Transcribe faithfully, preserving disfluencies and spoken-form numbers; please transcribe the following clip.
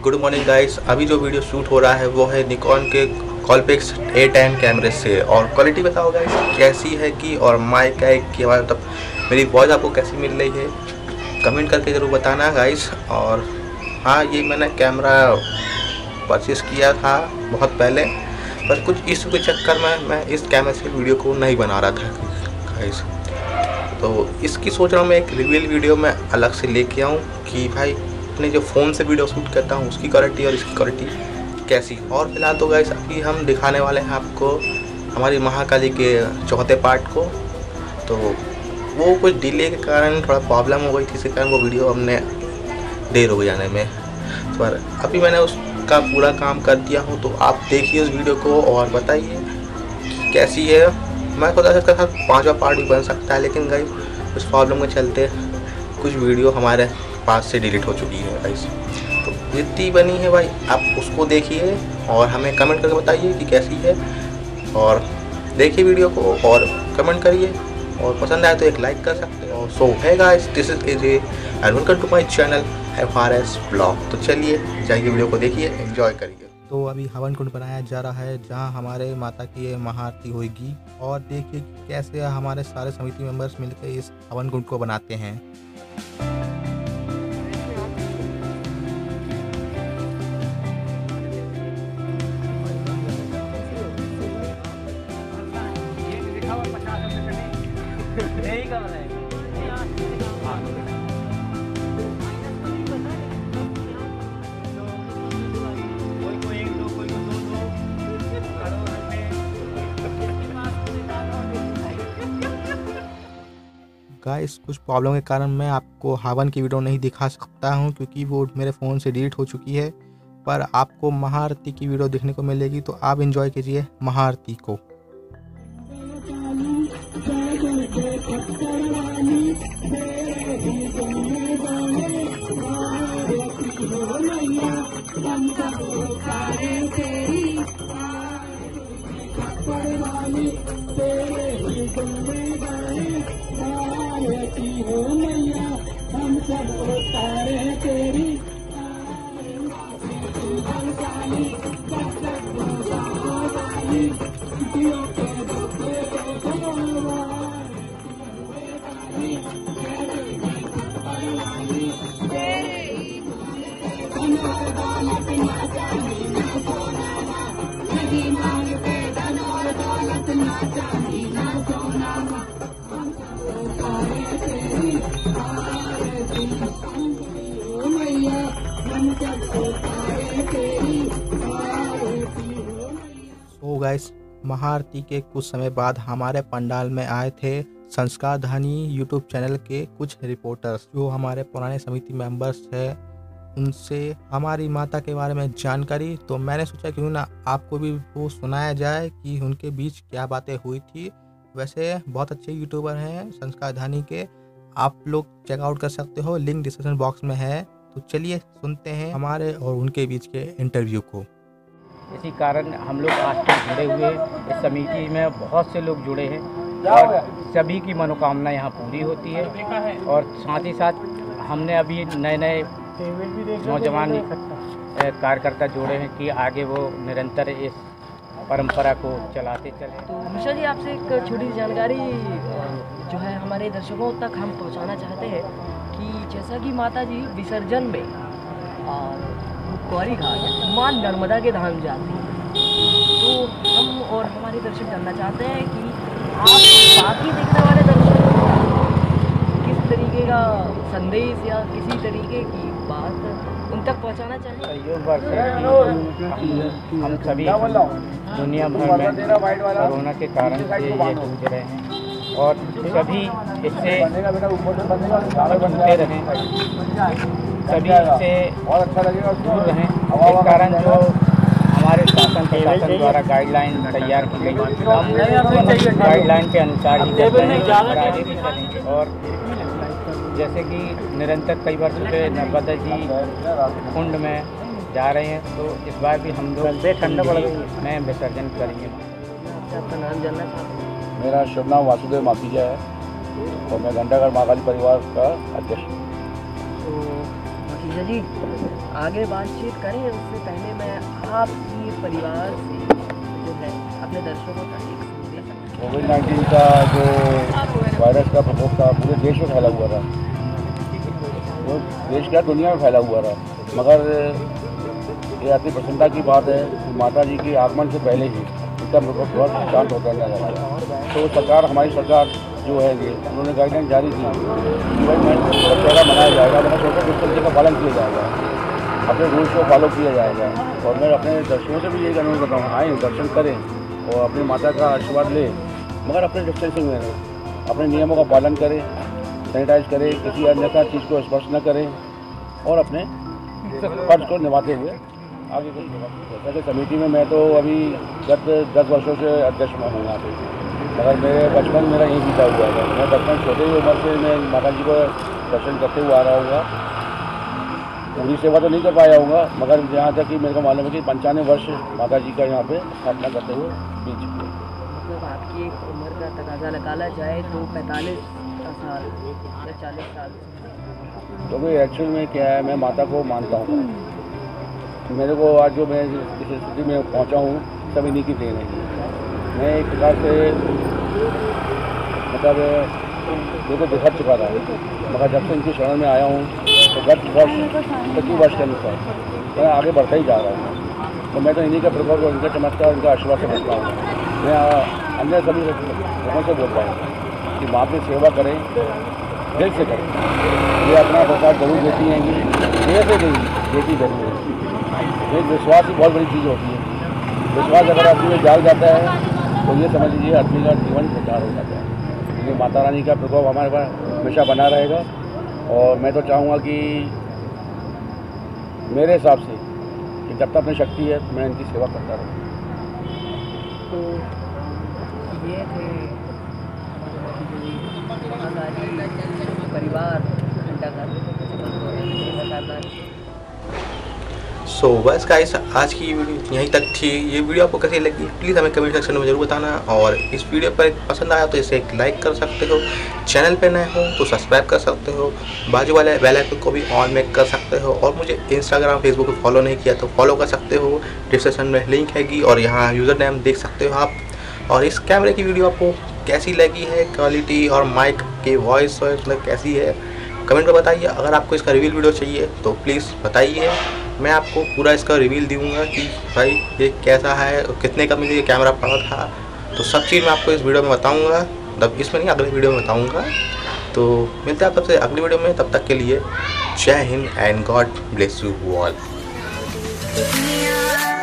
Good morning guys. अभी जो video shoot हो रहा है वो है निकॉन के कॉलपिक्स ए टेन कैमरे से। और क्वालिटी बताओ गाइस कैसी है कि और माइक है कि मतलब मेरी वॉइस आपको कैसी मिल रही है, कमेंट करके ज़रूर बताना गाइस। और हाँ, ये मैंने कैमरा परचेज़ किया था बहुत पहले, पर कुछ इशू के चक्कर में मैं इस कैमरे से वीडियो को नहीं बना रहा था गाइस। तो इसकी सोच रहा हूँ मैं एक रिव्यू वीडियो में अलग से लेके आऊँ कि भाई अपने जो फ़ोन से वीडियो शूट करता हूँ उसकी क्वालिटी और इसकी क्वालिटी कैसी। और फिलहाल तो गाइस अभी हम दिखाने वाले हैं आपको हमारी महाकाली के चौथे पार्ट को। तो वो कुछ डिले के कारण थोड़ा प्रॉब्लम हो गई थी, इसी कारण वो वीडियो हमने देर हो गई आने में। पर अभी मैंने उसका पूरा काम कर दिया हूँ, तो आप देखिए उस वीडियो को और बताइए कैसी है। मैं खुदा से इसका पाँचवा पार्ट भी बन सकता है, लेकिन गाइस उस प्रॉब्लम के चलते कुछ वीडियो हमारे पास से डिलीट हो चुकी है गाइस। तो जितनी बनी है भाई आप उसको देखिए और हमें कमेंट करके बताइए कि कैसी है। और देखिए वीडियो को और कमेंट करिए, और पसंद आए तो एक लाइक कर सकते हो। So hi guys, this is AJ and welcome to my channel F R S blog. तो चलिए जाइए वीडियो को देखिए, एंजॉय करिए। तो अभी हवन कुंड बनाया जा रहा है जहां हमारे माता की महाआरती होगी, और देखिए कैसे हमारे सारे समिति मेंबर्स मिलकर इस हवन कुंड को बनाते हैं। गाइस कुछ प्रॉब्लम के कारण मैं आपको हवन की वीडियो नहीं दिखा सकता हूं, क्योंकि वो मेरे फ़ोन से डिलीट हो चुकी है। पर आपको महाआरती की वीडियो देखने को मिलेगी, तो आप एंजॉय कीजिए महाआरती को। हम सब तारे तेरी तो गाइस महाआरती के कुछ समय बाद हमारे पंडाल में आए थे संस्कार धानी यूट्यूब चैनल के कुछ रिपोर्टर्स, जो हमारे पुराने समिति मेंबर्स हैं। उनसे हमारी माता के बारे में जानकारी, तो मैंने सोचा क्यों ना आपको भी वो सुनाया जाए कि उनके बीच क्या बातें हुई थी। वैसे बहुत अच्छे यूट्यूबर हैं संस्कार धानी के, आप लोग चेकआउट कर सकते हो, लिंक डिस्क्रिप्शन बॉक्स में है। तो चलिए सुनते हैं हमारे और उनके बीच के इंटरव्यू को। इसी कारण हम लोग आज तक जुड़े हुए इस समिति में बहुत से लोग जुड़े हैं और सभी की मनोकामना यहाँ पूरी होती है। और साथ ही साथ हमने अभी नए नए नौजवान कार्यकर्ता जोड़े हैं कि आगे वो निरंतर इस परंपरा को चलाते चले। तो मिश्रा जी, आपसे एक छोटी जानकारी जो है हमारे दर्शकों तक हम पहुंचाना चाहते हैं कि जैसा कि माता जी विसर्जन में गौरी घाट माँ नर्मदा के धाम जाती हैं, तो हम और हमारे दर्शक जानना चाहते हैं कि आप बाकी देखने वाले दर्शक किस तरीके का संदेश या किसी तरीके की बात उन तक पहुंचाना चाहिए। सहयोग वर्ष हम सभी दुनिया भर में कोरोना के कारण से ये जूझ रहे हैं और सभी इससे बनते रहें, सभी इससे दूर रहें। इस कारण जो हमारे शासन प्रशासन द्वारा गाइडलाइन तैयार की गई, हम गाइडलाइन के अनुसार ही आगे भी चलेंगे। और जैसे कि निरंतर कई बार सुबह नर्मदा जी कुंड में जा रहे हैं, तो इस बार भी हम लोग में विसर्जन करेंगे। आपका नाम जानना चाहते हैं? मेरा शुभ नाम वासुदेव माखीजा है और मैं घंटाघर महाकाली परिवार का अध्यक्ष हूँ। तो जीजा जी आगे बातचीत करें उससे पहले मैं आपकी परिवार से जो है अपने दर्शकों का एक संदेश। कोविड नाइन्टीन का जो वायरस का प्रकोप था पूरे देश में फैला हुआ था, वो देश क्या दुनिया में फैला हुआ था, मगर ये अति प्रसन्नता की बात है कि माता जी के आगमन से पहले ही इनका प्रकोप बहुत शांत होता नजर आया। तो सरकार, हमारी सरकार जो है ये उन्होंने गाइडलाइन जारी की कि भाई मैं दशहरा मनाया जाएगा, मगर सोशल डिस्टेंसिंग का पालन किया जाएगा, अपने रूल्स को फॉलो किया जाएगा। और मैं अपने दर्शकों से भी यही अनुरोध करता हूँ, आएँ दर्शन करें और अपनी माता का आशीर्वाद लें, मगर अपने डिस्टेंसिंग में रहें, अपने नियमों का पालन करें, सैनिटाइज करें, किसी अन्यथा चीज़ को स्पर्श न करें और अपने फर्ज को निभाते हुए आगे जैसे समिति में मैं तो अभी गत दस वर्षों से अध्यक्ष में हूँ यहाँ पे, मगर मेरे बचपन मेरा यही बीता हुआ है। मैं बचपन छोटे ही उम्र से मैं माता जी को दर्शन करते हुए आ रहा हूँ। पूरी सेवा तो नहीं कर पाया हूँ, मगर यहाँ तक कि मेरे को मालूम है कि पंचानवे वर्ष माता जी का यहाँ पे स्थापना करते हुए बीत चुकी है। मतलब आपकी एक उम्र का तकाजा निकाला जाए तो पैंतालीस साल या चालीस साल। तो भाई एक्चुअल में क्या है, मैं माता को मानता हूँ। मेरे को आज जो मैं इस स्थिति में पहुँचा हूँ सब इन्हीं की देन है। मैं एक प्रकार से मतलब ये तो बिखर चुका था, मगर जब से इनकी शरण में आया हूँ तो गत वर्ष प्रति वर्ष के अनुसार मैं आगे बढ़ता ही जा रहा हूँ। तो मैं तो इन्हीं का प्रभाव और इनका चमत्कार, इनका आशीर्वाद से बचता हूँ। मैं अन्य सभी लोगों से बोलता हूँ कि माँ की सेवा करें, दिल से करें। ये अपना प्रसाद जरूर देती हैं कि देर से देती देती जरूर है। एक विश्वास ही बहुत बड़ी चीज़ होती है। विश्वास अगर आदमी में जाग जाता है तो ये समझ लीजिए आदमी का जीवन बेकार हो जाता है। क्योंकि माता रानी का प्रभाव हमारे पास हमेशा बना रहेगा। और मैं तो चाहूँगा कि मेरे हिसाब से कि जब तक अपनी शक्ति है मैं इनकी सेवा करता रहूँ। तो ये थे परिवार सो बस गाइस, आज की वीडियो यहीं तक थी। ये वीडियो आपको कैसी लगी प्लीज़ हमें कमेंट सेक्शन में जरूर बताना। और इस वीडियो पर पसंद आया तो इसे एक लाइक कर सकते हो, चैनल पे नए हो तो सब्सक्राइब कर सकते हो, बाजू वाले बेल आइकन को भी ऑन में कर सकते हो। और मुझे इंस्टाग्राम फेसबुक पे फॉलो नहीं किया तो फॉलो कर सकते हो, डिस्क्रिप्शन में लिंक हैगी और यहाँ यूज़र नेम देख सकते हो आप। और इस कैमरे की वीडियो आपको कैसी लगी है, क्वालिटी और माइक की वॉइस मतलब कैसी है, कमेंट में बताइए। अगर आपको इसका रिव्यू वीडियो चाहिए तो प्लीज़ बताइए, मैं आपको पूरा इसका रिव्यू दूंगा कि भाई ये कैसा है, कितने का मुझे ये कैमरा पड़ा था, तो सब चीज़ मैं आपको इस वीडियो में बताऊंगा। तब इसमें नहीं, अगले वीडियो में बताऊंगा। तो मिलते हैं आप सबसे अगली वीडियो में, तब तक के लिए Jai Hind and God bless you all.